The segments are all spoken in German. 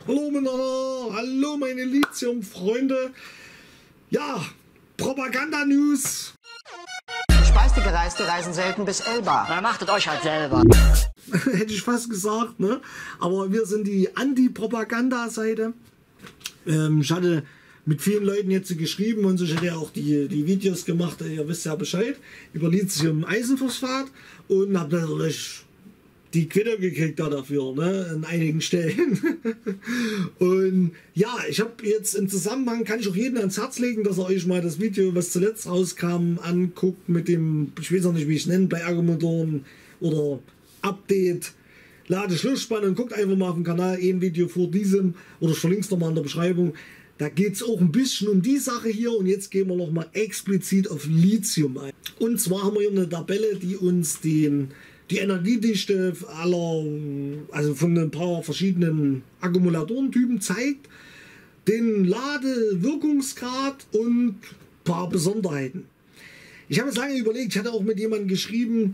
Hallo miteinander, hallo meine Lithium-Freunde. Ja, Propaganda-News. Speiste Gereiste reisen selten bis Elba. Na, machtet euch halt selber. Hätte ich fast gesagt, ne? Aber wir sind die Anti-Propaganda-Seite. Ich hatte mit vielen Leuten jetzt geschrieben und so, ich hatte ja auch die Videos gemacht, ihr wisst ja Bescheid, über Lithium-Eisenphosphat und habe natürlich die Quitter gekriegt dafür, ne, an einigen Stellen. Und ja, ich habe jetzt im Zusammenhang, kann ich auch jedem ans Herz legen, dass er euch mal das Video, was zuletzt rauskam, anguckt mit dem, ich weiß auch nicht, wie ich es nenne, bei Akkumotoren oder Update, Ladeschlussspanne, und guckt einfach mal auf dem Kanal ein Video vor diesem, oder ich verlinke es nochmal in der Beschreibung. Da geht es auch ein bisschen um die Sache hier, und jetzt gehen wir nochmal explizit auf Lithium ein. Und zwar haben wir hier eine Tabelle, die uns die Energiedichte aller, also von ein paar verschiedenen Akkumulatorentypen zeigt, den Ladewirkungsgrad und ein paar Besonderheiten. Ich habe jetzt lange überlegt, ich hatte auch mit jemandem geschrieben,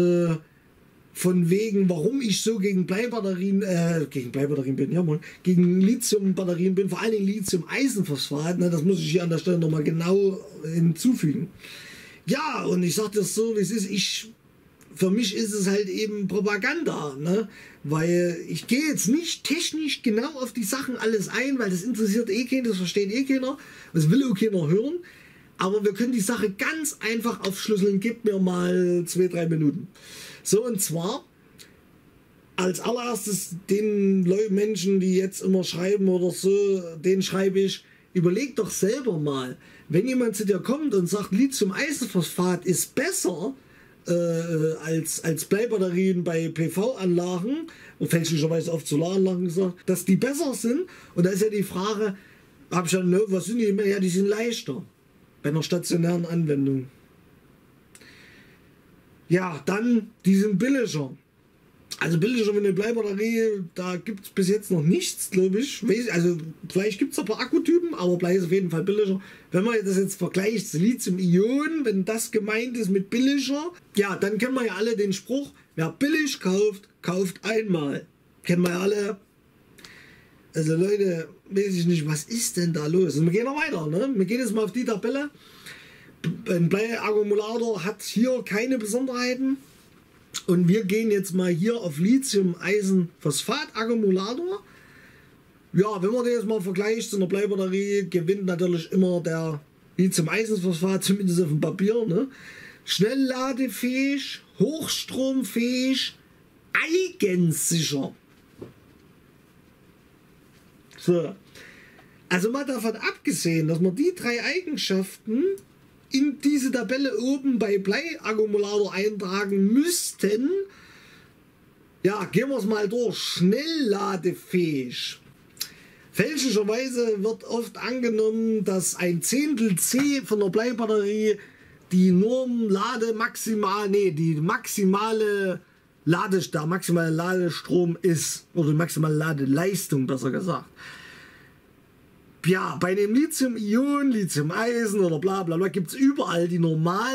von wegen, warum ich so gegen Bleibatterien bin, ja, gegen Lithium-Batterien bin, vor allen Dingen Lithium-Eisenphosphat, ne, das muss ich hier an der Stelle nochmal genau hinzufügen. Ja, und ich sage das so, wie es ist, für mich ist es halt eben Propaganda, ne? Weil ich gehe jetzt nicht technisch genau auf die Sachen alles ein, weil das interessiert eh keinen, das versteht eh keiner, das will auch keiner hören, aber wir können die Sache ganz einfach aufschlüsseln. Gib mir mal 2-3 Minuten. So, und zwar als allererstes den Menschen, die jetzt immer schreiben oder so, denen schreibe ich, überleg doch selber mal, wenn jemand zu dir kommt und sagt, Lithium-Eisenphosphat ist besser als Bleibatterien bei PV-Anlagen und fälschlicherweise auf Solaranlagen gesagt, dass die besser sind, und da ist ja die Frage, hab ich dann, ne, was sind die? Ja, die sind leichter bei einer stationären Anwendung. Ja, dann, die sind billiger. Also billiger wie eine Bleibatterie, da gibt es bis jetzt noch nichts, glaube ich. Also vielleicht gibt es ein paar Akkutypen, aber Blei ist auf jeden Fall billiger. Wenn man das jetzt vergleicht zu Lithium-Ionen, wenn das gemeint ist mit billiger, ja, dann kennen wir ja alle den Spruch, wer billig kauft, kauft einmal. Kennen wir ja alle. Also Leute, weiß ich nicht, was ist denn da los? Und wir gehen noch weiter, ne? Wir gehen jetzt mal auf die Tabelle. Ein Bleiakkumulator hat hier keine Besonderheiten. Und wir gehen jetzt mal hier auf Lithium-Eisenphosphat-Akkumulator. Ja, wenn man den jetzt mal vergleicht zu einer Bleibatterie, gewinnt natürlich immer der Lithium-Eisenphosphat, zumindest auf dem Papier, ne? Schnellladefähig, hochstromfähig, eigensicher. So. Also mal davon abgesehen, dass man die 3 Eigenschaften in diese Tabelle oben bei Bleiakkumulator eintragen müssten. Ja, gehen wir es mal durch. Schnellladefähig. Fälschlicherweise wird oft angenommen, dass ein Zehntel C von der Bleibatterie der maximale Ladestrom ist. Oder die maximale Ladeleistung, besser gesagt. Ja, bei dem Lithium-Ionen, Lithium-Eisen oder bla bla bla gibt es überall die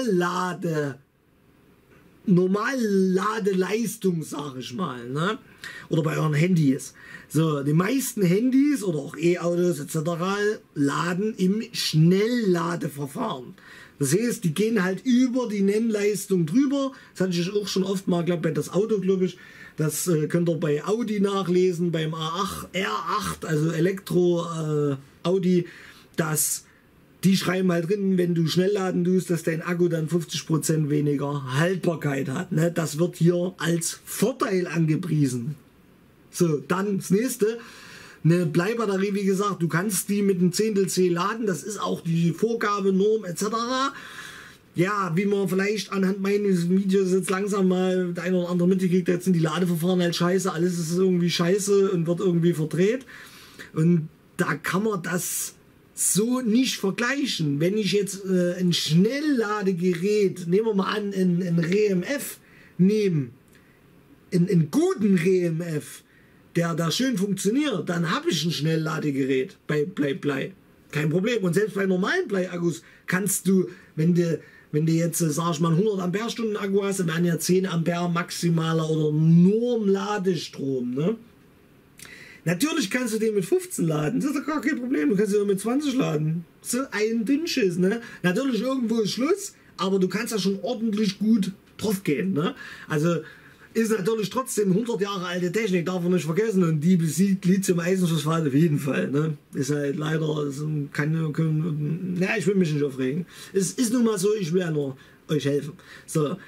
Normalladeleistung, sage ich mal, ne? Oder bei euren Handys. So, die meisten Handys oder auch E-Autos etc. laden im Schnellladeverfahren. Das heißt, die gehen halt über die Nennleistung drüber. Das hatte ich auch schon oft mal, glaube ich, bei das Auto, glaube ich. Das könnt ihr bei Audi nachlesen, beim R8, also Elektro-Audi, dass die schreiben halt drin, wenn du schnell laden tust, dass dein Akku dann 50% weniger Haltbarkeit hat. Ne? Das wird hier als Vorteil angepriesen. So, dann das nächste. Eine Bleibatterie, wie gesagt, du kannst die mit einem Zehntel C laden, das ist auch die Vorgabe, Norm etc. Ja, wie man vielleicht anhand meines Videos jetzt langsam mal der eine oder andere mitgekriegt hat, jetzt sind die Ladeverfahren halt scheiße, alles ist irgendwie scheiße und wird irgendwie verdreht. Und da kann man das so nicht vergleichen. Wenn ich jetzt ein Schnellladegerät, nehmen wir mal an, ein REMF nehme, einen guten REMF, der da schön funktioniert, dann habe ich ein Schnellladegerät bei Blei. Kein Problem. Und selbst bei normalen Bleiakkus kannst du, wenn du jetzt, sag ich mal, 100 Ampere-Stunden Akku hast, dann wären ja 10 Ampere maximaler oder Normladestrom, ne? Natürlich kannst du den mit 15 laden, das ist doch gar kein Problem. Du kannst den mit 20 laden. So ein Dünnschiss, ne? Natürlich irgendwo ist Schluss, aber du kannst da schon ordentlich gut drauf gehen, ne? Also ist natürlich trotzdem 100 Jahre alte Technik, darf man nicht vergessen, und die besiegt Lithium-Eisenphosphat auf jeden Fall, ne? Ist halt leider ich will mich nicht aufregen. Es ist nun mal so, ich will ja nur euch helfen. So,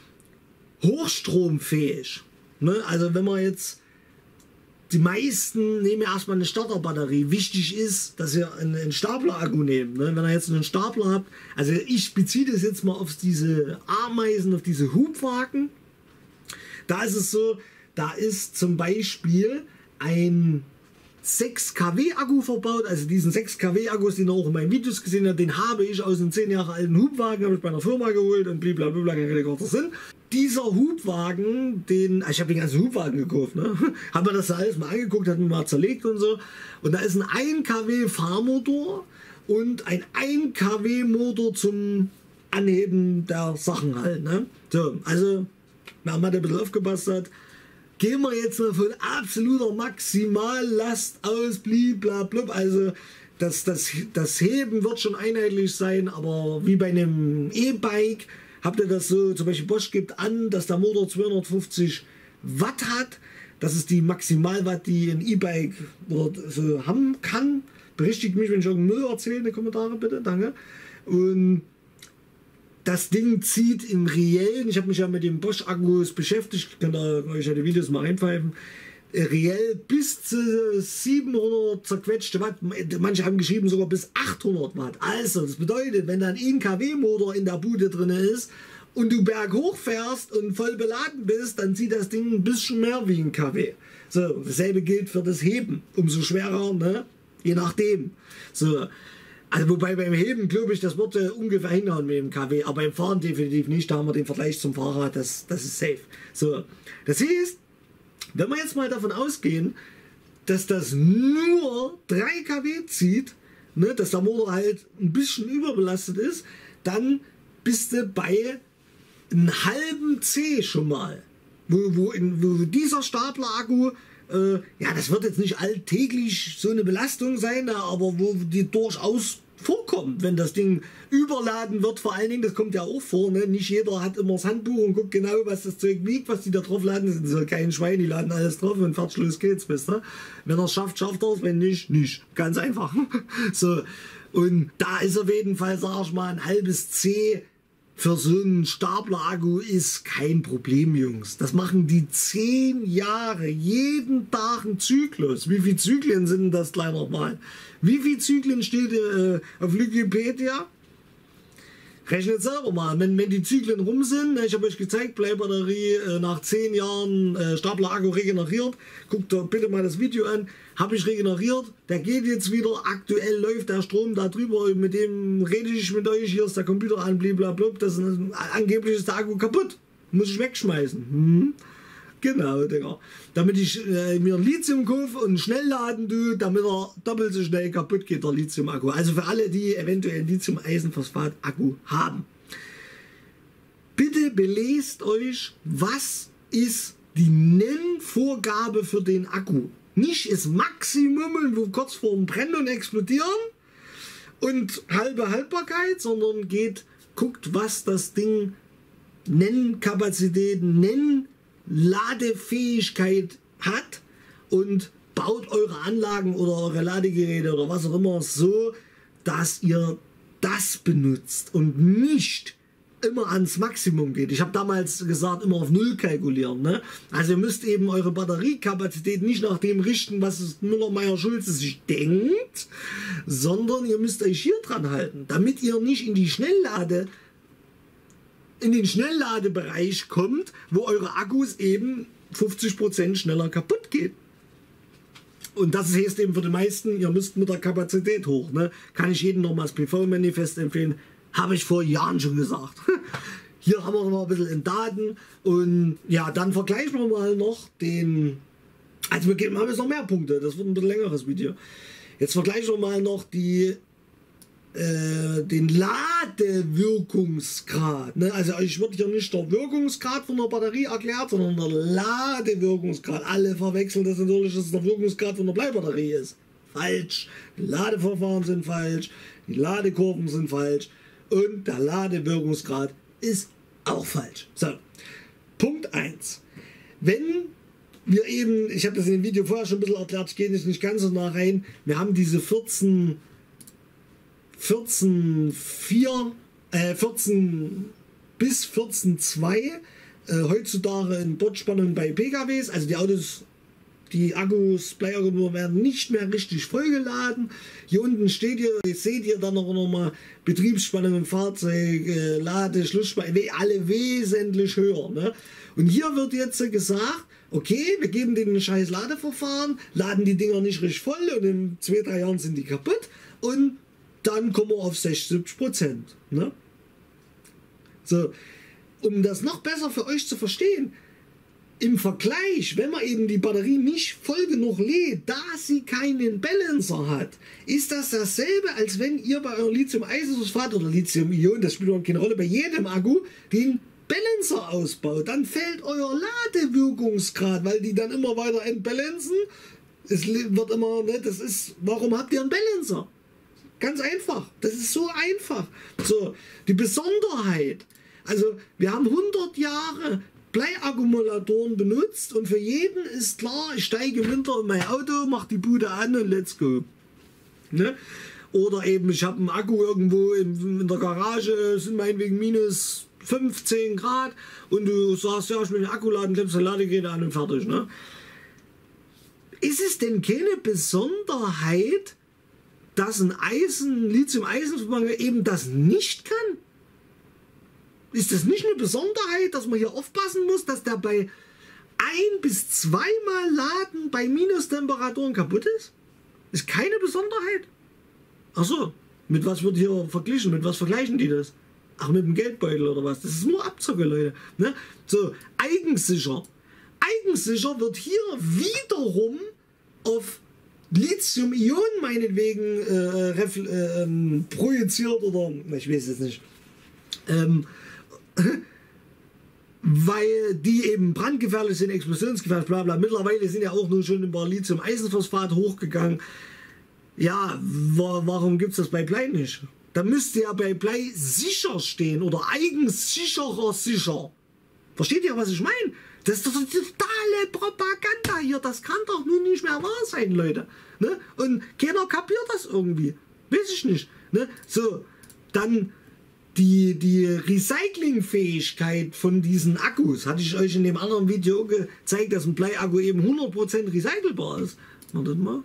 hochstromfähig, ne? Also wenn man jetzt die meisten nehmen ja erstmal eine Starterbatterie. Wichtig ist, dass ihr einen Stapler-Akku nehmt. Ne? Wenn ihr jetzt einen Stapler habt, also ich beziehe das jetzt mal auf diese Ameisen, auf diese Hubwagen. Da ist es so, da ist zum Beispiel ein 6 kW Akku verbaut, also diesen 6 kW Akkus, den ihr auch in meinen Videos gesehen habt, den habe ich aus einem 10 Jahre alten Hubwagen, habe ich bei einer Firma geholt und blablabla, keine kurzer Sinn. Dieser Hubwagen, ich habe den ganzen Hubwagen gekauft, ne? Haben wir das da alles mal angeguckt, hat mir mal zerlegt und so. Und da ist ein 1 kW Fahrmotor und ein 1 kW Motor zum Anheben der Sachen halt, ne? So, also, wer mal ein bisschen aufgepasst hat, gehen wir jetzt mal von absoluter Maximallast aus, blablabla. Also das Heben wird schon einheitlich sein, aber wie bei einem E-Bike habt ihr das so, zum Beispiel Bosch gibt an, dass der Motor 250 Watt hat. Das ist die Maximalwatt, die ein E-Bike so haben kann. Berichtigt mich, wenn ich irgendeinen Müll erzähle, in die Kommentare bitte, danke. Und das Ding zieht im Reellen, ich habe mich ja mit den Bosch-Akkus beschäftigt, könnt ihr euch ja die Videos mal reinpfeifen, reell bis zu 700 zerquetschte Watt, manche haben geschrieben sogar bis 800 Watt. Also das bedeutet, wenn da ein 1 kW Motor in der Bude drin ist und du berghoch fährst und voll beladen bist, dann zieht das Ding ein bisschen mehr wie ein kW. So, dasselbe gilt für das Heben, umso schwerer, ne? Je nachdem. So. Also wobei beim Heben, glaube ich, das wird ungefähr hinhauen mit dem kW, aber beim Fahren definitiv nicht, da haben wir den Vergleich zum Fahrrad, das ist safe. So, das heißt, wenn wir jetzt mal davon ausgehen, dass das nur 3 kW zieht, ne, dass der Motor halt ein bisschen überbelastet ist, dann bist du bei einem halben C schon mal. Wo dieser Stapler-Akku, ja, das wird jetzt nicht alltäglich so eine Belastung sein, aber wo die durchaus vorkommt, wenn das Ding überladen wird, vor allen Dingen, das kommt ja auch vor, ne? Nicht jeder hat immer das Handbuch und guckt genau, was das Zeug wiegt, was die da drauf laden, das sind so keine Schweine, die laden alles drauf und fertig, los geht's, wisst ihr? Wenn er es schafft, schafft er es, wenn nicht, nicht. Ganz einfach. So, und da ist auf jeden Fall, sag ich mal, ein halbes C für so einen Stapler-Akku ist kein Problem, Jungs. Das machen die 10 Jahre, jeden Tag ein Zyklus. Wie viele Zyklen sind das gleich nochmal? Wie viele Zyklen steht auf Wikipedia? Rechnet selber mal. Wenn die Zyklen rum sind, ich habe euch gezeigt, Bleibatterie nach 10 Jahren Stapler-Akku regeneriert. Guckt doch bitte mal das Video an. Habe ich regeneriert. Der geht jetzt wieder. Aktuell läuft der Strom da drüber. Mit dem rede ich mit euch. Hier ist der Computer an, blablabla. Das ist angeblich ist der Akku kaputt. Muss ich wegschmeißen. Genau, Digga. Damit ich mir Lithium kaufe und schnell laden tue, damit er doppelt so schnell kaputt geht, der Lithium-Akku. Also für alle, die eventuell einen Lithium-Eisenphosphat-Akku haben. Bitte belest euch, was ist die Nennvorgabe für den Akku. Nicht das Maximum, wo kurz vor dem Brennen und Explodieren und halbe Haltbarkeit, sondern guckt, was das Ding Nennkapazität, Ladefähigkeit hat und baut eure Anlagen oder eure Ladegeräte oder was auch immer so, dass ihr das benutzt und nicht immer ans Maximum geht. Ich habe damals gesagt, immer auf Null kalkulieren. Ne? Also ihr müsst eben eure Batteriekapazität nicht nach dem richten, was Müller-Meyer-Schulze sich denkt, sondern ihr müsst euch hier dran halten, damit ihr nicht in den Schnellladebereich kommt, wo eure Akkus eben 50% schneller kaputt gehen. Und das heißt eben für die meisten, ihr müsst mit der Kapazität hoch. Ne? Kann ich jedem nochmal das PV-Manifest empfehlen. Habe ich vor Jahren schon gesagt. Hier haben wir noch mal ein bisschen in Daten. Und ja, dann vergleichen wir mal noch den... Also wir haben jetzt noch mehr Punkte. Das wird ein bisschen längeres Video. Jetzt vergleichen wir mal noch die den Ladewirkungsgrad. Ne? Also ich würde hier nicht der Wirkungsgrad von der Batterie erklärt, sondern der Ladewirkungsgrad. Alle verwechseln das natürlich, dass es der Wirkungsgrad von der Bleibatterie ist. Falsch. Die Ladeverfahren sind falsch, die Ladekurven sind falsch und der Ladewirkungsgrad ist auch falsch. So, Punkt 1. Wenn wir eben, ich habe das in dem Video vorher schon ein bisschen erklärt, ich gehe nicht ganz so nah rein, wir haben diese 14 bis 14,2 heutzutage in Bordspannung bei PKWs, also die Autos, die Akkus, Bleiakkus werden nicht mehr richtig vollgeladen. Hier unten seht ihr dann noch mal Betriebsspannung im Fahrzeug, Lade, Schlussspannung, alle wesentlich höher. Ne? Und hier wird jetzt gesagt, okay, wir geben denen ein scheiß Ladeverfahren, laden die Dinger nicht richtig voll und in 2-3 Jahren sind die kaputt und dann kommen wir auf 60-70%. Ne? So, um das noch besser für euch zu verstehen, im Vergleich, wenn man eben die Batterie nicht voll genug lädt, da sie keinen Balancer hat, ist das dasselbe, als wenn ihr bei eurem Lithium-Eisenphosphat oder Lithium-Ionen, das spielt überhaupt keine Rolle, bei jedem Akku den Balancer ausbaut. Dann fällt euer Ladewirkungsgrad, weil die dann immer weiter entbalancen. Es wird immer, ne, das ist, warum habt ihr einen Balancer? Ganz einfach. Das ist so einfach. So, die Besonderheit. Also, wir haben 100 Jahre Bleiakkumulatoren benutzt und für jeden ist klar, ich steige im Winter in mein Auto, mache die Bude an und let's go. Ne? Oder eben, ich habe einen Akku irgendwo in der Garage, sind meinetwegen minus 15 Grad und du sagst, ja, ich will den Akku laden, klemmst den Ladegerät an und fertig. Ne? Ist es denn keine Besonderheit, dass ein Lithium-Eisenverband eben das nicht kann? Ist das nicht eine Besonderheit, dass man hier aufpassen muss, dass der bei 1- bis 2-mal Laden bei Minustemperaturen kaputt ist? Ist keine Besonderheit? Achso, mit was wird hier verglichen? Mit was vergleichen die das? Ach, mit dem Geldbeutel oder was? Das ist nur Abzocke, Leute. Ne? So, eigensicher. Eigensicher wird hier wiederum auf Lithium-Ionen meinetwegen projiziert oder, ich weiß es nicht. Weil die eben brandgefährlich sind, explosionsgefährlich, bla bla. Mittlerweile sind ja auch nur schon über Lithium-Eisenphosphat hochgegangen. Ja, warum gibt es das bei Blei nicht? Da müsste ja bei Blei sicher stehen oder eigensicherer sicher. Versteht ihr, was ich meine? Das ist doch eine totale Propaganda hier. Das kann doch nun nicht mehr wahr sein, Leute. Ne? Und keiner kapiert das irgendwie. Weiß ich nicht. Ne? So, dann die Recyclingfähigkeit von diesen Akkus. Hatte ich euch in dem anderen Video gezeigt, dass ein Bleiakku eben 100% recycelbar ist. Wartet mal.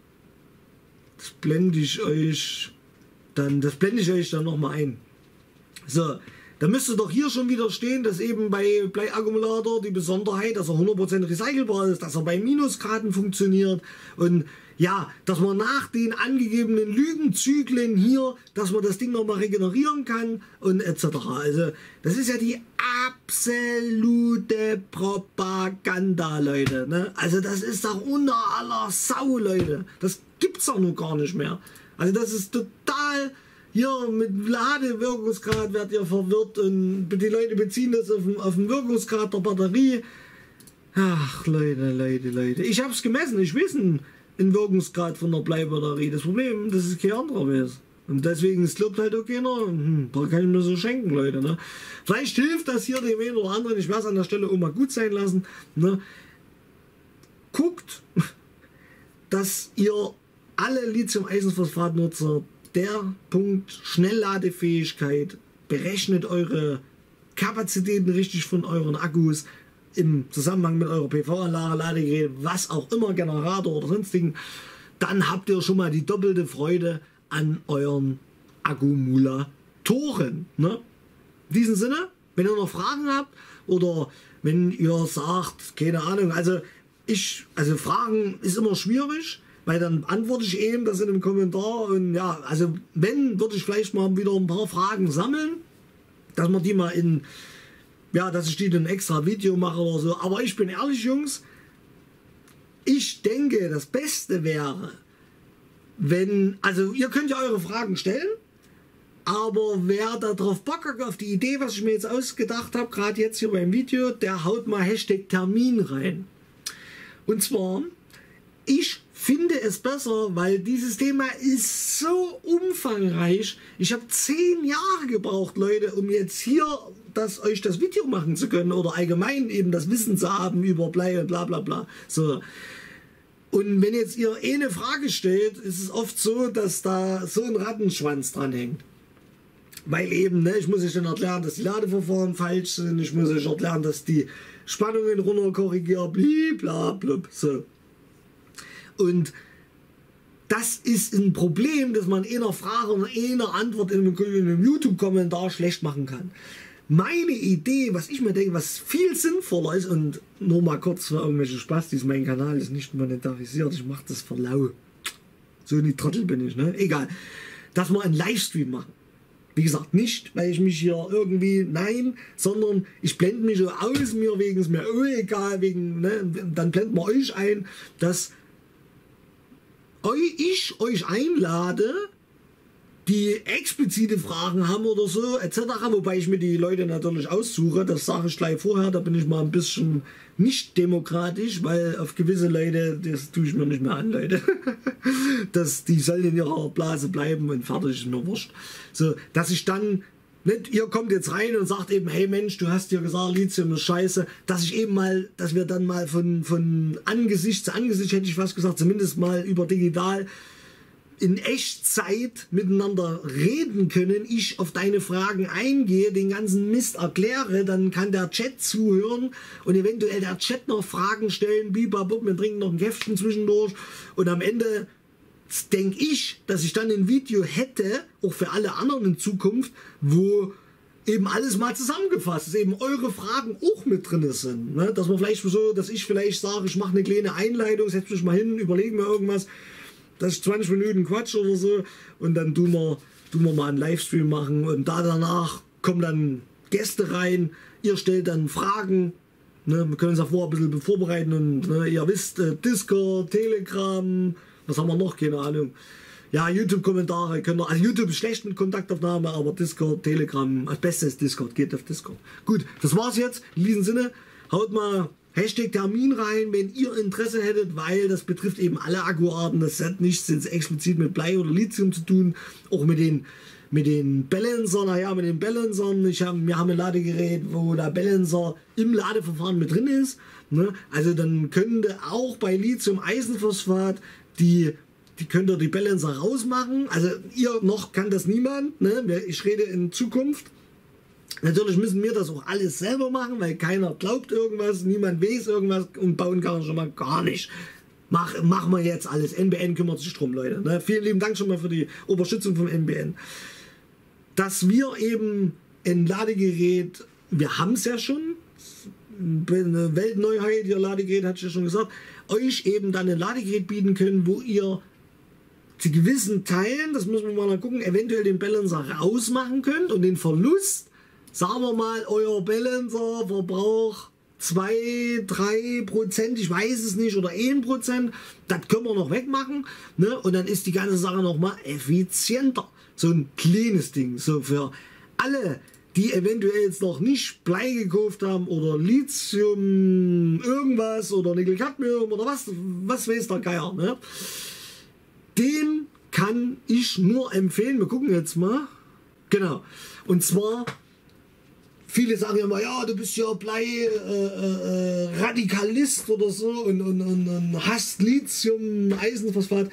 Das blende ich euch dann nochmal ein. So, da müsste doch hier schon wieder stehen, dass eben bei Bleiakkumulator die Besonderheit, dass er 100% recycelbar ist, dass er bei Minusgraden funktioniert und ja, dass man nach den angegebenen Lügenzyklen hier, dass man das Ding nochmal regenerieren kann und etc. Also das ist ja die absolute Propaganda, Leute. Ne? Also das ist doch unter aller Sau, Leute. Das gibt's doch nun gar nicht mehr. Also das ist total... Hier mit Ladewirkungsgrad werdet ihr verwirrt und die Leute beziehen das auf den Wirkungsgrad der Batterie. Ach, Leute. Ich habe es gemessen. Ich weiß einen Wirkungsgrad von der Bleibatterie. Das Problem, das ist kein anderer weiß. Und deswegen, es glaubt halt auch keiner. Da kann ich mir so schenken, Leute. Ne? Vielleicht hilft das hier dem einen oder anderen. Ich werde es an der Stelle auch mal gut sein lassen. Ne? Guckt, dass ihr alle Lithium-Eisenphosphat-Nutzer der Punkt Schnellladefähigkeit, berechnet eure Kapazitäten richtig von euren Akkus im Zusammenhang mit eurer PV-Anlage, Ladegerät, was auch immer, Generator oder sonstigen, dann habt ihr schon mal die doppelte Freude an euren Akkumulatoren. Ne? In diesem Sinne, wenn ihr noch Fragen habt oder wenn ihr sagt, keine Ahnung, also Fragen ist immer schwierig, weil dann antworte ich eben das in einem Kommentar und ja, also wenn, würde ich vielleicht mal wieder ein paar Fragen sammeln, dass man die mal dass ich die dann extra Video mache oder so. Aber ich bin ehrlich, Jungs, ich denke, das Beste wäre, also ihr könnt ja eure Fragen stellen, Aber wer da drauf Bock hat, auf die Idee, was ich mir jetzt ausgedacht habe, gerade jetzt hier beim Video, der haut mal Hashtag Termin rein. Und zwar, ich finde es besser, weil dieses Thema ist so umfangreich. Ich habe 10 Jahre gebraucht, Leute, um jetzt hier euch das Video machen zu können oder allgemein eben das Wissen zu haben über Blei und bla bla bla. So. Und wenn jetzt ihr eine Frage stellt, ist es oft so, dass da so ein Rattenschwanz dran hängt. Weil eben, ne, ich muss euch dann erklären, dass die Ladeverfahren falsch sind, ich muss euch erklären, dass die Spannungen runter korrigieren, blablabla. So. Und das ist ein Problem, das man in einer Frage oder in einer Antwort in einem YouTube-Kommentar schlecht machen kann. Meine Idee, was ich mir denke, was viel sinnvoller ist, und nur mal kurz für irgendwelche Spastis, mein Kanal ist nicht monetarisiert, ich mache das für lau. So ein Trottel bin ich, ne? Egal. Dass wir einen Livestream machen. Wie gesagt, nicht, weil ich mich hier irgendwie, nein, sondern ich blende mich so aus, mir wegen es mir egal, wegen, ne, dann blenden wir euch ein, dass ich euch einlade, die explizite Fragen haben oder so, etc., wobei ich mir die Leute natürlich aussuche, das sage ich gleich vorher, da bin ich mal ein bisschen nicht demokratisch, weil auf gewisse Leute, das tue ich mir nicht mehr an, Leute, die sollen in ihrer Blase bleiben und fertig, ist mir wurscht. So, dass ich dann, nicht, ihr kommt jetzt rein und sagt eben, hey Mensch, du hast dir gesagt, Lithium ist scheiße, dass ich eben mal, dass wir dann mal von Angesicht zu Angesicht, hätte ich fast gesagt, zumindest mal über digital, in Echtzeit miteinander reden können, ich auf deine Fragen eingehe, den ganzen Mist erkläre, dann kann der Chat zuhören und eventuell der Chat noch Fragen stellen, bibabub, wir trinken noch ein Käffchen zwischendurch und am Ende denke ich, dass ich dann ein Video hätte, auch für alle anderen in Zukunft, wo eben alles mal zusammengefasst ist, eben eure Fragen auch mit drin sind. Ne? Dass man vielleicht so, dass ich vielleicht sage, ich mache eine kleine Einleitung, setze mich mal hin, überlege mir irgendwas, dass ich 20 Minuten Quatsch oder so und dann tun wir mal einen Livestream machen und danach kommen dann Gäste rein, ihr stellt dann Fragen, ne? Wir können uns ja vorher ein bisschen vorbereiten und ne, ihr wisst, Discord, Telegram, was haben wir noch, keine Ahnung. Ja, YouTube-Kommentare können wir, also YouTube ist schlecht mit Kontaktaufnahme, aber Discord, Telegram, als Bestes ist Discord, geht auf Discord. Gut, das war's jetzt, in diesem Sinne, haut mal Hashtag Termin rein, wenn ihr Interesse hättet, weil das betrifft eben alle Akkuarten. Das hat nichts jetzt explizit mit Blei oder Lithium zu tun. Auch mit den Balancern, naja, mit den Balancern. Wir haben ein Ladegerät, wo der Balancer im Ladeverfahren mit drin ist. Ne? Also dann könnte auch bei Lithium-Eisenphosphat die könnt ihr die Balancer rausmachen. Also ihr noch kann das niemand. Ne? Ich rede in Zukunft. Natürlich müssen wir das auch alles selber machen, weil keiner glaubt irgendwas, niemand weiß irgendwas und bauen kann schon mal gar nicht. Machen wir jetzt alles. NBN kümmert sich drum, Leute. Ne? Vielen lieben Dank schon mal für die Unterstützung vom NBN. Dass wir eben ein Ladegerät, wir haben es ja schon, eine Weltneuheit, ihr Ladegerät, hatte ich ja schon gesagt, euch eben dann ein Ladegerät bieten können, wo ihr zu gewissen Teilen, das müssen wir mal gucken, eventuell den Balancer rausmachen könnt und den Verlust, sagen wir mal, euer Balancer-Verbrauch 2-3%, ich weiß es nicht, oder 1%, das können wir noch wegmachen, ne? Und dann ist die ganze Sache nochmal effizienter. So ein kleines Ding, so für alle, die eventuell jetzt noch nicht Blei gekauft haben oder Lithium irgendwas oder Nickel-Cadmium oder was weiß der Geier, ne? Den kann ich nur empfehlen, wir gucken jetzt mal, genau, und zwar viele sagen ja immer, ja, du bist ja Blei-Radikalist oder so und hasst Lithium, Eisenphosphat.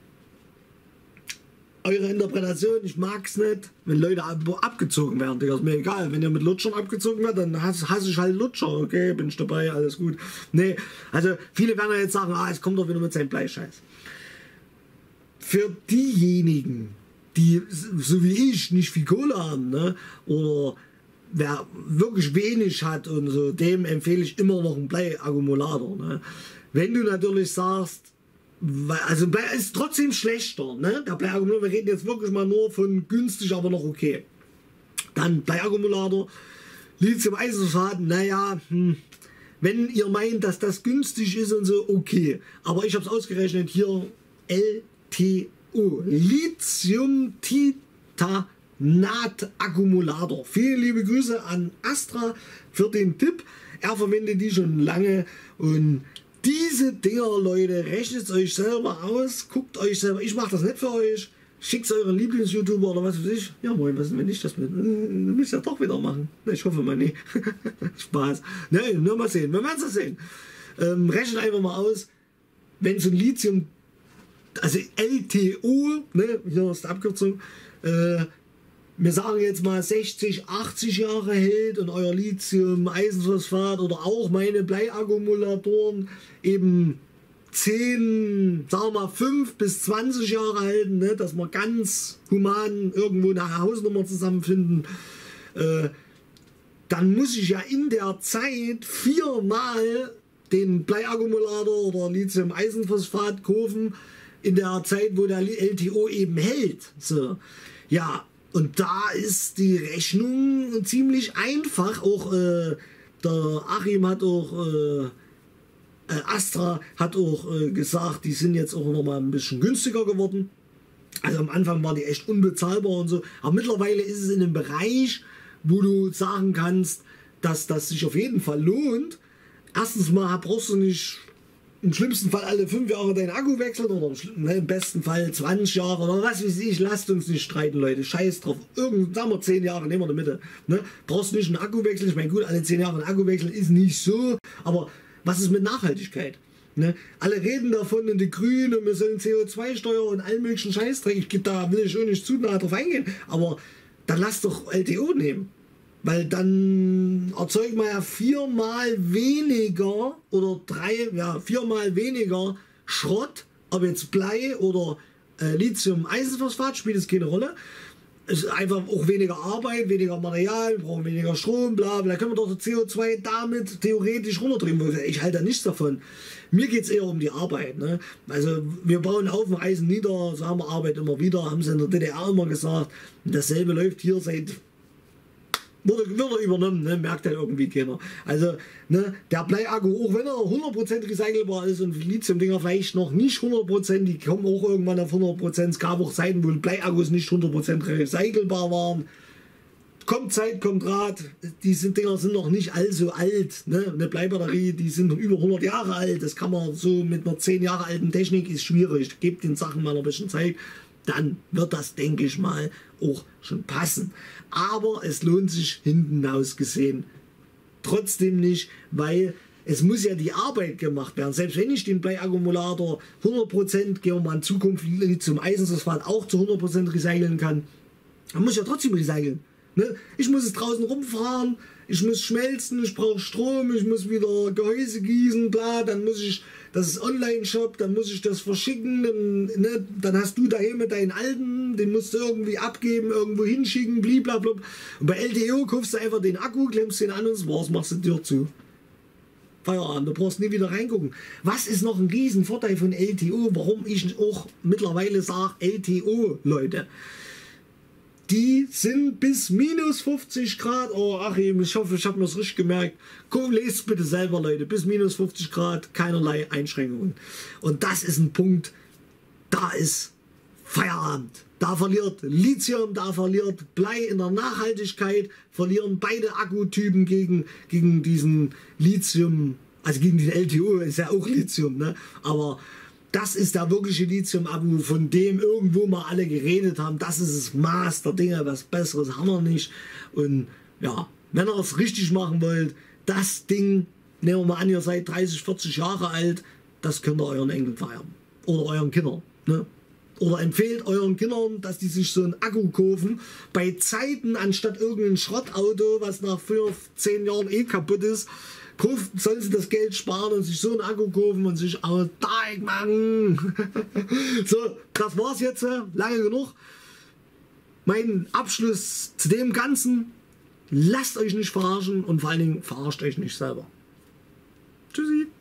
Eure Interpretation, ich mag es nicht, wenn Leute abgezogen werden. Das ist mir egal. Wenn ihr mit Lutschern abgezogen werdet, dann hasse ich halt Lutscher. Okay, bin ich dabei, alles gut. Nee, also viele werden ja jetzt sagen, es kommt doch wieder mit seinem Bleischeiß. Für diejenigen, die, so wie ich, nicht viel Kohle haben, ne, oder wer wirklich wenig hat und so, dem empfehle ich immer noch einen Bleiakkumulator. Ne? Wenn du natürlich sagst, also Blei ist trotzdem schlechter, ne? Der Bleiakkumulator, wir reden jetzt wirklich mal nur von günstig, aber noch okay. Dann Bleiakkumulator, Lithium-Eisenphosphat, naja, wenn ihr meint, dass das günstig ist und so, okay. Aber ich habe es ausgerechnet, hier LTO, Lithium-Titanat. Nahtakkumulator. Viele liebe Grüße an Astra für den Tipp. Er verwendet die schon lange und diese Dinger, Leute, rechnet es euch selber aus, guckt euch selber, ich mache das nicht für euch, schickt es euren Lieblings-YouTuber oder was weiß ich. Ja moin, was ist, wenn ich das mit, müsst ihr doch wieder machen. Ich hoffe mal nicht. Spaß. Nein, nur mal sehen, wir werden es sehen. Rechnet einfach mal aus, wenn so ein Lithium, also LTO, ne, hier ist die Abkürzung, wir sagen jetzt mal 60, 80 Jahre hält und euer Lithium, Eisenphosphat oder auch meine Bleiakkumulatoren eben 10, sagen wir mal 5 bis 20 Jahre halten, ne, dass wir ganz human irgendwo eine Hausnummer zusammenfinden, dann muss ich ja in der Zeit 4-mal den Bleiakkumulator oder Lithium-Eisenphosphat kaufen, in der Zeit, wo der LTO eben hält. So. Ja, und da ist die Rechnung ziemlich einfach. Auch der Achim hat auch, Astra hat auch gesagt, die sind jetzt auch noch mal ein bisschen günstiger geworden. Also am Anfang waren die echt unbezahlbar und so. Aber mittlerweile ist es in einem Bereich, wo du sagen kannst, dass das sich auf jeden Fall lohnt. Erstens mal brauchst du nicht im schlimmsten Fall alle 5 Jahre deinen Akku wechseln oder im besten Fall 20 Jahre oder was weiß ich. Lasst uns nicht streiten, Leute. Scheiß drauf. Sagen wir 10 Jahre, nehmen wir in der Mitte. Ne? Brauchst nicht einen Akku wechseln. Ich meine, gut, alle 10 Jahre einen Akku wechseln ist nicht so. Aber was ist mit Nachhaltigkeit? Ne? Alle reden davon in die Grünen und wir sollen CO2-Steuer und allen möglichen Scheißdreck. Da will ich auch nicht zu nahe drauf eingehen. Aber dann lass doch LTO nehmen. Weil dann erzeugt man ja 4-mal weniger oder 4-mal weniger Schrott, ob jetzt Blei oder Lithium-Eisenphosphat, spielt es keine Rolle. Es ist einfach auch weniger Arbeit, weniger Material, wir brauchen weniger Strom, bla bla. Da können wir doch das CO2 damit theoretisch runterdrehen. Ich halte da nichts davon. Mir geht es eher um die Arbeit. Ne? Also wir bauen auf dem Eisen nieder, sagen wir Arbeit immer wieder, haben sie in der DDR immer gesagt. Und dasselbe läuft hier seit... Wird er übernommen, ne? Merkt halt irgendwie keiner. Also ne, der Bleiakku, auch wenn er 100% recycelbar ist und Lithium-Dinger vielleicht noch nicht 100%, die kommen auch irgendwann auf 100%. Es gab auch Zeiten, wo Bleiakkus nicht 100% recycelbar waren. Kommt Zeit, kommt Rat. Diese Dinger sind noch nicht allzu alt. Ne? Eine Bleibatterie, die sind über 100 Jahre alt. Das kann man so mit einer 10 Jahre alten Technik, ist schwierig. Gebt den Sachen mal ein bisschen Zeit. Dann wird das, denke ich mal, auch schon passen. Aber es lohnt sich hinten raus gesehen trotzdem nicht, weil es muss ja die Arbeit gemacht werden. Selbst wenn ich den Bleiakkumulator 100%, gehen wir mal in Zukunft zum Eisenphosphat auch zu 100% recyceln kann, dann muss ich ja trotzdem recyceln. Ne? Ich muss es draußen rumfahren, ich muss schmelzen, ich brauche Strom, ich muss wieder Gehäuse gießen, bla, dann muss ich, das ist Online-Shop, dann muss ich das verschicken, dann hast du daheim mit deinen alten, den musst du irgendwie abgeben, irgendwo hinschicken, blablabla. Und bei LTO kaufst du einfach den Akku, klemmst den an und das war's, machst die Tür zu. Feierabend, du brauchst nie wieder reingucken. Was ist noch ein Riesenvorteil von LTO, warum ich auch mittlerweile sage LTO, Leute? Die sind bis minus 50 Grad, oh Achim, ich hoffe, ich habe mir das richtig gemerkt. Komm, lest bitte selber, Leute, bis minus 50 Grad, keinerlei Einschränkungen. Und das ist ein Punkt, da ist Feierabend. Da verliert Lithium, da verliert Blei in der Nachhaltigkeit, verlieren beide Akkutypen gegen diesen Lithium, also gegen den LTO, ist ja auch Lithium, ne? Aber das ist der wirkliche Lithium-Akku, von dem irgendwo mal alle geredet haben. Das ist das Maß der Dinge, was Besseres haben wir nicht. Und ja, wenn ihr es richtig machen wollt, das Ding, nehmen wir mal an, ihr seid 30, 40 Jahre alt, das könnt ihr euren Enkeln vererben. Oder euren Kindern. Ne? Oder empfehlt euren Kindern, dass die sich so einen Akku kaufen. Bei Zeiten, anstatt irgendein Schrottauto, was nach 5, 10 Jahren eh kaputt ist, sollen sie das Geld sparen und sich so einen Akku kaufen und sich auch Teig machen. So, das war's jetzt. Lange genug. Mein Abschluss zu dem Ganzen. Lasst euch nicht verarschen und vor allen Dingen verarscht euch nicht selber. Tschüssi.